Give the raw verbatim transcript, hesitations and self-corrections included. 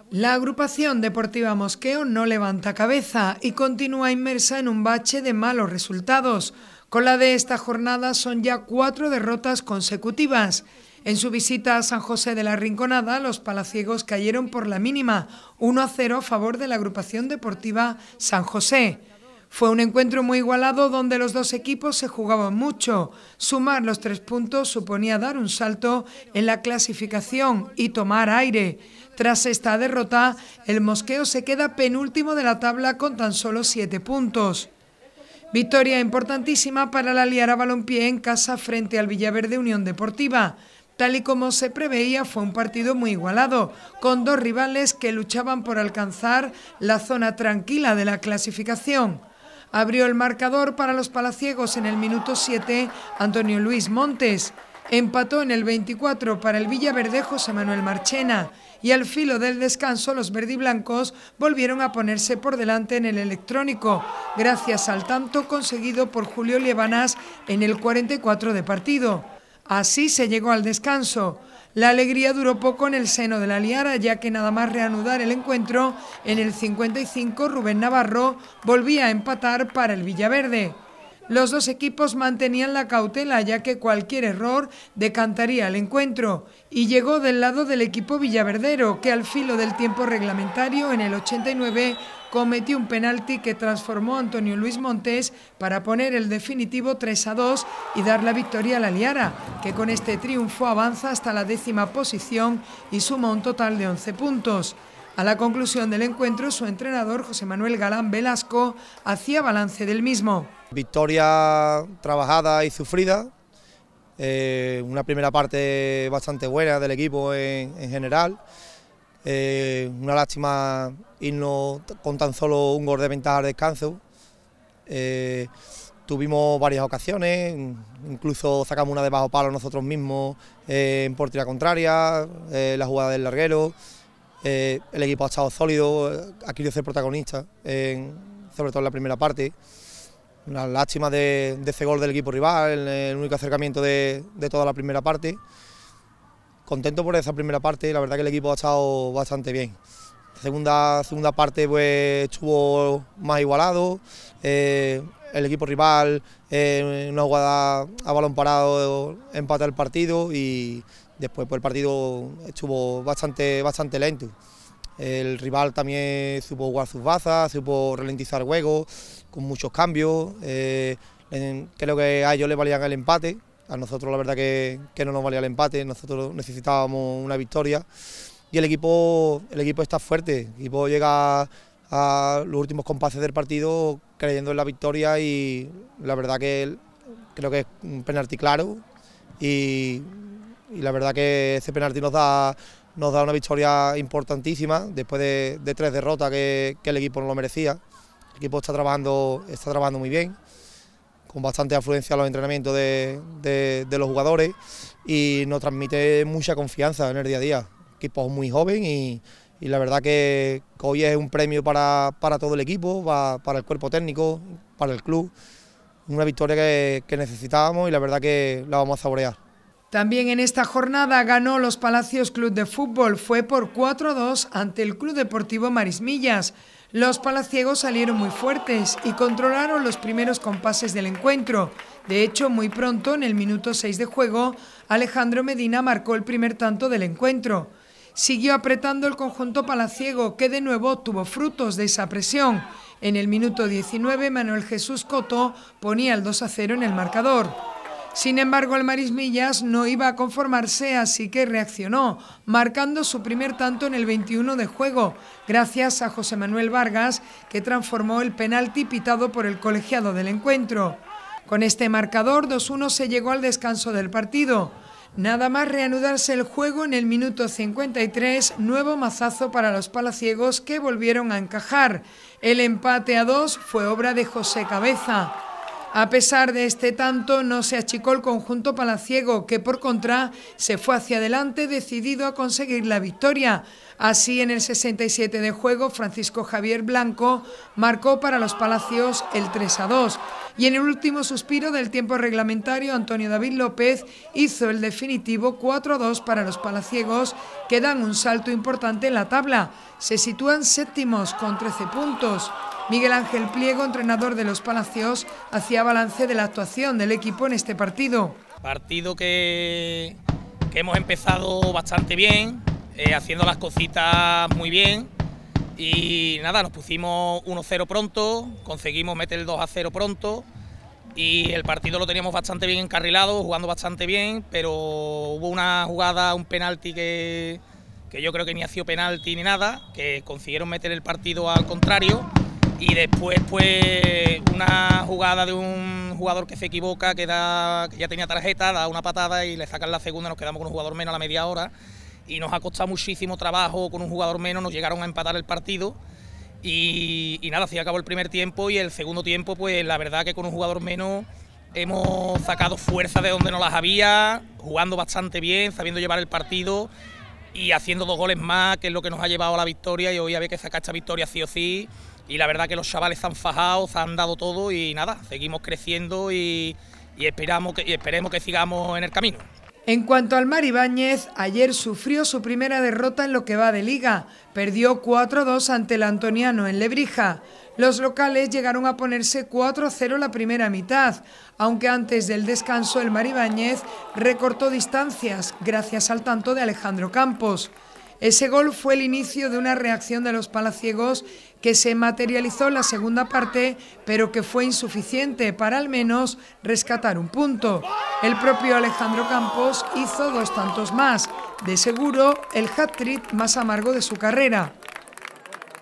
La agrupación deportiva Mosqueo no levanta cabeza y continúa inmersa en un bache de malos resultados. Con la de esta jornada son ya cuatro derrotas consecutivas. En su visita a San José de la Rinconada, los palaciegos cayeron por la mínima, uno a cero a favor de la agrupación deportiva San José. Fue un encuentro muy igualado donde los dos equipos se jugaban mucho. Sumar los tres puntos suponía dar un salto en la clasificación y tomar aire. Tras esta derrota, el Mosqueo se queda penúltimo de la tabla con tan solo siete puntos. Victoria importantísima para la Liara Balompié en casa frente al Villaverde Unión Deportiva. Tal y como se preveía, fue un partido muy igualado, con dos rivales que luchaban por alcanzar la zona tranquila de la clasificación. Abrió el marcador para los palaciegos en el minuto siete Antonio Luis Montes. Empató en el veinticuatro para el Villaverde José Manuel Marchena y al filo del descanso los verdiblancos volvieron a ponerse por delante en el electrónico, gracias al tanto conseguido por Julio Liebanas en el cuarenta y cuatro de partido. Así se llegó al descanso. La alegría duró poco en el seno de la Liara, ya que nada más reanudar el encuentro, en el cincuenta y cinco Rubén Navarro volvía a empatar para el Villaverde. Los dos equipos mantenían la cautela, ya que cualquier error decantaría el encuentro, y llegó del lado del equipo villaverdero, que al filo del tiempo reglamentario, en el ochenta y nueve, cometió un penalti que transformó a Antonio Luis Montes para poner el definitivo tres a dos y dar la victoria a la Liara, que con este triunfo avanza hasta la décima posición y suma un total de once puntos. A la conclusión del encuentro, su entrenador, José Manuel Galán Velasco, hacía balance del mismo. Victoria trabajada y sufrida, eh, una primera parte bastante buena del equipo en, en general, eh, una lástima irnos con tan solo un gol de ventaja al descanso. Eh, tuvimos varias ocasiones, incluso sacamos una de bajo palo nosotros mismos eh, en portería contraria, eh, la jugada del larguero. Eh, el equipo ha estado sólido, ha querido ser protagonista, en, sobre todo en la primera parte. Una lástima de, de ese gol del equipo rival, el, el único acercamiento de, de toda la primera parte. Contento por esa primera parte, la verdad que el equipo ha estado bastante bien. La segunda, segunda parte pues estuvo más igualado, eh, el equipo rival en eh, una jugada a balón parado empata el partido y después pues, el partido estuvo bastante, bastante lento. El rival también supo jugar sus bazas, supo ralentizar juegos, con muchos cambios. Eh, en, creo que a ellos les valían el empate, a nosotros la verdad que, que no nos valía el empate, nosotros necesitábamos una victoria. Y el equipo, el equipo está fuerte, el equipo llega a los últimos compases del partido creyendo en la victoria y la verdad que creo que es un penalti claro y, y la verdad que ese penalti nos da... nos da una victoria importantísima después de, de tres derrotas que, que el equipo no lo merecía. El equipo está trabajando, está trabajando muy bien, con bastante afluencia a los entrenamientos de, de, de los jugadores y nos transmite mucha confianza en el día a día. El equipo es muy joven y, y la verdad que, que hoy es un premio para, para todo el equipo, para, para el cuerpo técnico, para el club. Una victoria que, que necesitábamos y la verdad que la vamos a saborear. También en esta jornada ganó los Palacios Club de Fútbol, fue por cuatro a dos ante el Club Deportivo Marismillas. Los palaciegos salieron muy fuertes y controlaron los primeros compases del encuentro. De hecho, muy pronto, en el minuto seis de juego, Alejandro Medina marcó el primer tanto del encuentro. Siguió apretando el conjunto palaciego, que de nuevo tuvo frutos de esa presión. En el minuto diecinueve, Manuel Jesús Coto ponía el dos a cero en el marcador. Sin embargo, el Marismillas no iba a conformarse, así que reaccionó, marcando su primer tanto en el veintiuno de juego, gracias a José Manuel Vargas, que transformó el penalti pitado por el colegiado del encuentro. Con este marcador, dos a uno se llegó al descanso del partido. Nada más reanudarse el juego en el minuto cincuenta y tres, nuevo mazazo para los palaciegos que volvieron a encajar. El empate a dos fue obra de José Cabeza. A pesar de este tanto, no se achicó el conjunto palaciego, que por contra se fue hacia adelante decidido a conseguir la victoria. Así, en el sesenta y siete de juego, Francisco Javier Blanco marcó para los Palacios el tres a dos. Y en el último suspiro del tiempo reglamentario, Antonio David López hizo el definitivo cuatro a dos para los palaciegos, que dan un salto importante en la tabla. Se sitúan séptimos con trece puntos. Miguel Ángel Pliego, entrenador de los Palacios, hacía balance de la actuación del equipo en este partido. Partido que, que hemos empezado bastante bien, eh, haciendo las cositas muy bien. Y nada, nos pusimos uno cero pronto, conseguimos meter el dos a cero pronto y el partido lo teníamos bastante bien encarrilado, jugando bastante bien, pero hubo una jugada, un penalti que, que yo creo que ni ha sido penalti ni nada, que consiguieron meter el partido al contrario, y después pues una jugada de un jugador que se equivoca, que, da, que ya tenía tarjeta, da una patada y le sacan la segunda, nos quedamos con un jugador menos a la media hora. Y nos ha costado muchísimo trabajo, con un jugador menos nos llegaron a empatar el partido y, y nada, así acabó el primer tiempo y el segundo tiempo pues la verdad que con un jugador menos hemos sacado fuerza de donde no las había, jugando bastante bien, sabiendo llevar el partido y haciendo dos goles más, que es lo que nos ha llevado a la victoria, y hoy había que sacar esta victoria sí o sí, y la verdad que los chavales se han fajado, se han dado todo y nada, seguimos creciendo y, y, esperamos que, y esperemos que sigamos en el camino. En cuanto al Mar Ibáñez, ayer sufrió su primera derrota en lo que va de Liga. Perdió cuatro a dos ante el Antoniano en Lebrija. Los locales llegaron a ponerse cuatro a cero la primera mitad, aunque antes del descanso el Mar Ibáñez recortó distancias gracias al tanto de Alejandro Campos. Ese gol fue el inicio de una reacción de los palaciegos que se materializó en la segunda parte, pero que fue insuficiente para al menos rescatar un punto. El propio Alejandro Campos hizo dos tantos más, de seguro el hat-trick más amargo de su carrera.